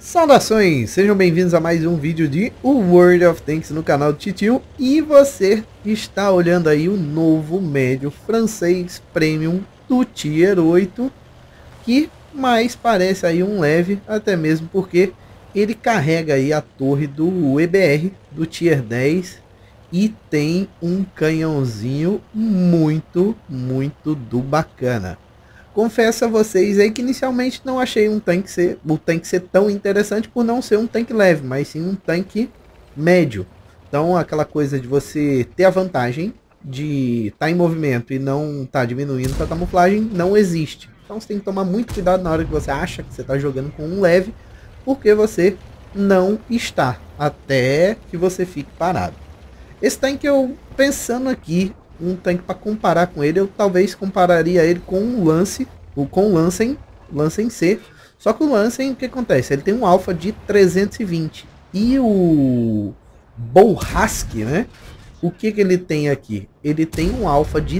Saudações, sejam bem-vindos a mais um vídeo de World of Tanks no canal do Titio. E você está olhando aí o novo médio francês Premium do Tier 8, que mais parece aí um leve, até mesmo porque ele carrega aí a torre do EBR do Tier 10 e tem um canhãozinho muito do bacana. Confesso a vocês aí que inicialmente não achei o tanque ser tão interessante por não ser um tanque leve, mas sim um tanque médio. Então aquela coisa de você ter a vantagem de estar em movimento e não estar diminuindo sua camuflagem não existe. Então você tem que tomar muito cuidado na hora que você acha que você está jogando com um leve, porque você não está, até que você fique parado. Esse tanque eu pensando aqui, um tanque para comparar com ele, eu talvez compararia ele com o Lance, ou com o Lancen C. Só que o Lancen, o que acontece? Ele tem um alfa de 320 e o Bourrasque, né? O que ele tem aqui? Ele tem um alfa de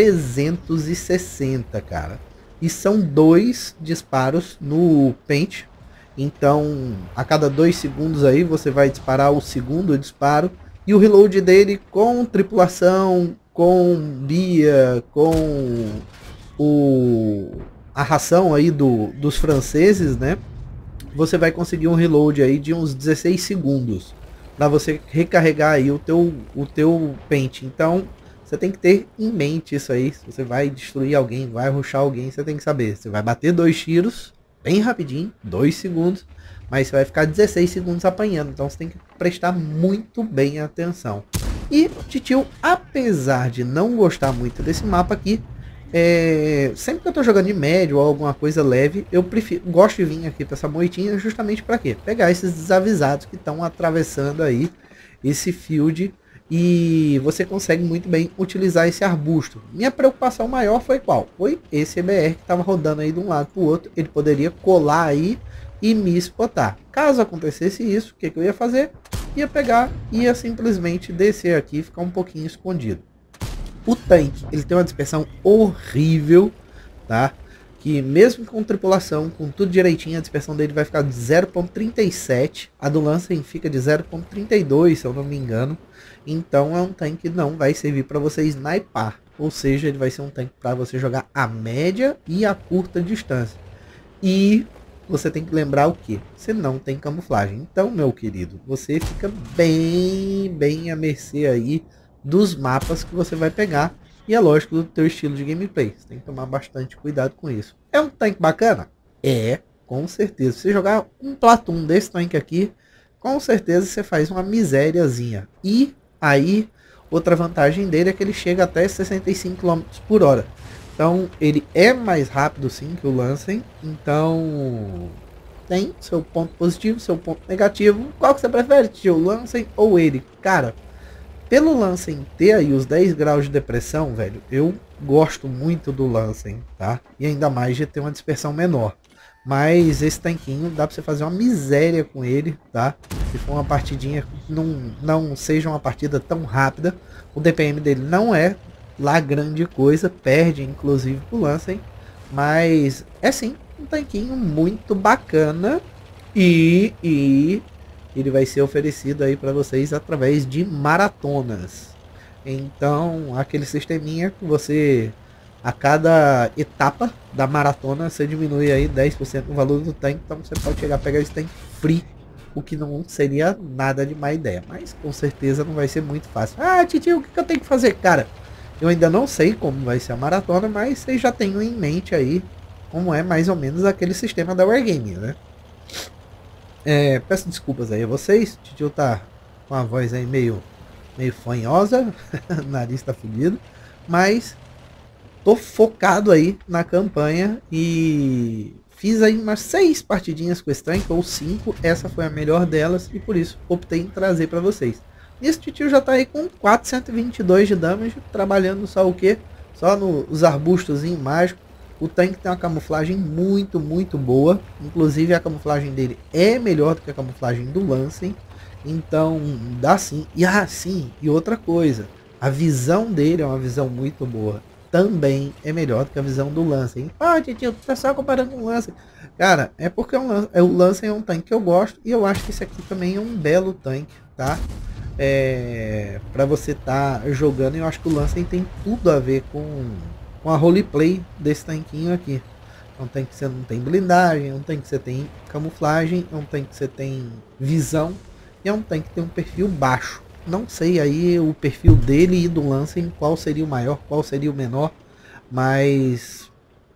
360, cara. E são 2 disparos no pente. Então, a cada 2 segundos aí você vai disparar o segundo disparo. E o reload dele com tripulação, com Bia, com a ração aí dos franceses, né? Você vai conseguir um reload aí de uns 16 segundos para você recarregar aí o teu pente. Então você tem que ter em mente isso aí. Se você vai destruir alguém, vai rushar alguém, você tem que saber. Você vai bater 2 tiros bem rapidinho, 2 segundos, mas você vai ficar 16 segundos apanhando. Então você tem que prestar muito bem atenção. E o Titio, apesar de não gostar muito desse mapa aqui, sempre que eu tô jogando de médio ou alguma coisa leve, eu gosto de vir aqui para essa moitinha justamente para quê? Pegar esses desavisados que estão atravessando aí esse field e você consegue muito bem utilizar esse arbusto. Minha preocupação maior foi qual? Foi esse EBR que estava rodando aí de um lado para o outro. Ele poderia colar aí e me spotar. Caso acontecesse isso, o que eu ia fazer? Ia pegar, ia simplesmente descer aqui e ficar um pouquinho escondido. O tanque, ele tem uma dispersão horrível, tá? Que mesmo com tripulação, com tudo direitinho, a dispersão dele vai ficar de 0.37. A do Lancen fica de 0.32, se eu não me engano. Então é um tanque que não vai servir para você snipar. Ou seja, ele vai ser um tanque para você jogar a média e a curta distância. E você tem que lembrar o que? Você não tem camuflagem. Então, meu querido, você fica bem à mercê aí dos mapas que você vai pegar. E é lógico do teu estilo de gameplay. Você tem que tomar bastante cuidado com isso. É um tanque bacana? É, com certeza. Se você jogar um Platoon desse tanque aqui, com certeza você faz uma misériazinha. E aí, outra vantagem dele é que ele chega até 65 km por hora. Então ele é mais rápido sim que o Lancen. Então tem seu ponto positivo, seu ponto negativo. Qual que você prefere, tio? O Lancen ou ele? Cara, pelo Lancen ter aí os 10 graus de depressão, velho, eu gosto muito do Lancen, tá? E ainda mais de ter uma dispersão menor. Mas esse tanquinho dá pra você fazer uma miséria com ele, tá? Se for uma partidinha, não seja uma partida tão rápida. O DPM dele não é lá grande coisa, perde inclusive pro Lancen, mas é sim um tanquinho muito bacana e ele vai ser oferecido aí para vocês através de maratonas. Então aquele sisteminha que você, a cada etapa da maratona, você diminui aí 10% do valor do tanque. Então você pode chegar a pegar esse tanque free, o que não seria nada de má ideia, mas com certeza não vai ser muito fácil. Ah, Titio, o que eu tenho que fazer? Cara, eu ainda não sei como vai ser a maratona, mas vocês já tenham em mente aí como é mais ou menos aquele sistema da Wargaming, né? Peço desculpas aí a vocês, o Titio tá com a voz aí meio fanhosa, nariz tá fudido, mas tô focado aí na campanha e fiz aí umas 6 partidinhas com esse tanque, ou 5, essa foi a melhor delas e por isso optei em trazer para vocês. Esse Titio já tá aí com 422 de damage, trabalhando só o que? Só nos arbustos mágicos. O tanque tem uma camuflagem muito boa. Inclusive a camuflagem dele é melhor do que a camuflagem do Lancen. Então dá sim. E sim, e outra coisa. A visão dele é uma visão muito boa. também é melhor do que a visão do Lancet. Ah, tio, tu tá só comparando com o Lancet. Cara, é porque o Lancet é um tanque que eu gosto e eu acho que esse aqui também é um belo tanque, tá? Para você tá jogando, eu acho que o Lancet tem tudo a ver com a roleplay desse tanquinho aqui. É um tanque que você não tem blindagem, é um tanque que você tem camuflagem, é um tanque que você tem visão e é um tanque que tem um perfil baixo. Não sei aí o perfil dele e do Lancet, qual seria o maior, qual seria o menor, mas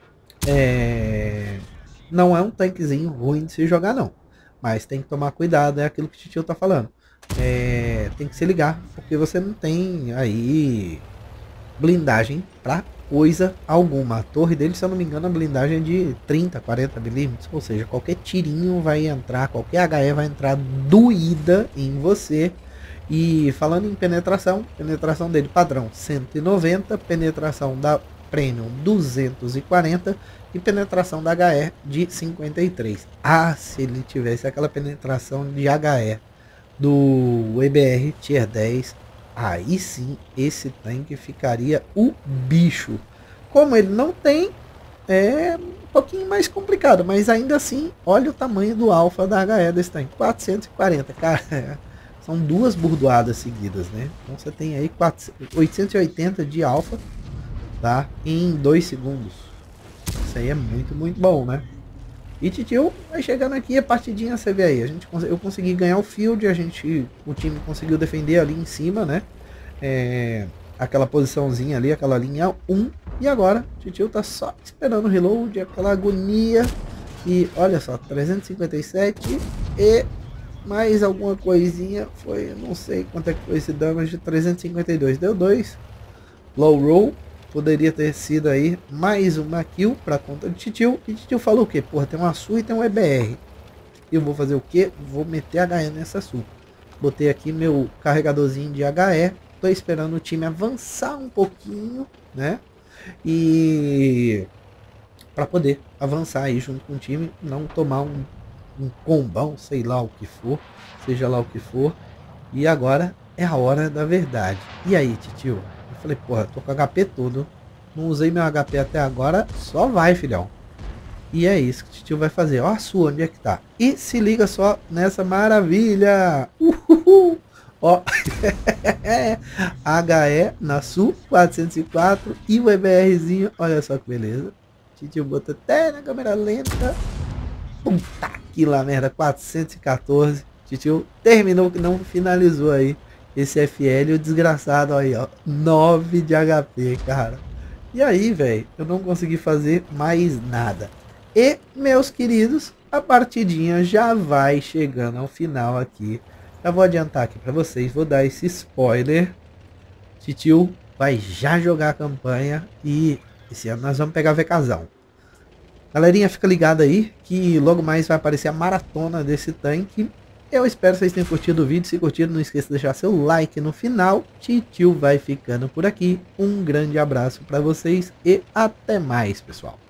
não é um tanquezinho ruim de se jogar não. Mas tem que tomar cuidado, é aquilo que o Titio tá falando. Tem que se ligar, porque você não tem aí blindagem pra coisa alguma. A torre dele, se eu não me engano, a blindagem é de 30, 40 milímetros, ou seja, qualquer tirinho vai entrar, qualquer HE vai entrar doída em você. E falando em penetração dele padrão 190, penetração da Premium 240 e penetração da HE de 53. Ah, se ele tivesse aquela penetração de HE do EBR Tier 10, aí sim esse tanque ficaria o bicho. Como ele não tem, é um pouquinho mais complicado, mas ainda assim, olha o tamanho do alfa da HE desse tanque, 440, cara. São duas burdoadas seguidas, né? Então você tem aí 880 de alfa, tá? Em 2 segundos. Isso aí é muito, muito bom, né? E Titio vai chegando aqui, a partidinha você vê aí. Eu consegui ganhar o field, o time conseguiu defender ali em cima, né? Aquela posiçãozinha ali, aquela linha 1. E agora, Titio tá só esperando o reload, aquela agonia. E olha só, 357 e mais alguma coisinha, foi, não sei quanto é que foi esse damage de 352, deu 2, low roll, poderia ter sido aí mais uma kill para conta de Titio, e Titio falou o que? Porra, tem uma SU e tem um EBR, eu vou fazer o que? Vou meter HE nessa SU, botei aqui meu carregadorzinho de HE, tô esperando o time avançar um pouquinho, né, e para poder avançar aí junto com o time, não tomar um combão, sei lá o que for, seja lá o que for. E agora é a hora da verdade. E aí, Titio? Eu falei, porra, tô com HP todo, não usei meu HP até agora, só vai, filhão. E é isso que o Titio vai fazer. Ó a sua, onde é que tá? E se liga só nessa maravilha. Ó, HE na SU 404 e o EBRzinho, olha só que beleza. Titio botou até na câmera lenta. Puta que lá merda, 414. Titio terminou, que não finalizou aí esse FL, o desgraçado aí, ó, 9 de HP, cara. E aí, velho, eu não consegui fazer mais nada. E, meus queridos, a partidinha já vai chegando ao final aqui. Já vou adiantar aqui pra vocês, vou dar esse spoiler. Titio vai já jogar a campanha e esse ano nós vamos pegar VKzão. Galerinha, fica ligado aí que logo mais vai aparecer a maratona desse tanque. Eu espero que vocês tenham curtido o vídeo. Se curtiram, não esqueça de deixar seu like no final. Titio vai ficando por aqui. Um grande abraço para vocês e até mais, pessoal.